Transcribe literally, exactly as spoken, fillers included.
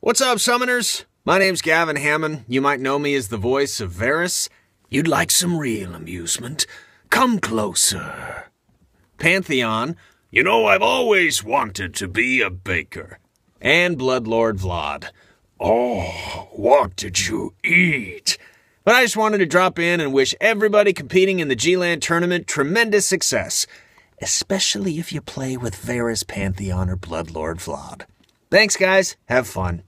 What's up, Summoners? My name's Gavin Hammon. You might know me as the voice of Varys. You'd like some real amusement? Come closer. Pantheon. You know, I've always wanted to be a baker. And Bloodlord Vlad. Oh, what did you eat? But I just wanted to drop in and wish everybody competing in the G-LAN tournament tremendous success, especially if you play with Varys, Pantheon, or Bloodlord Vlad. Thanks, guys. Have fun.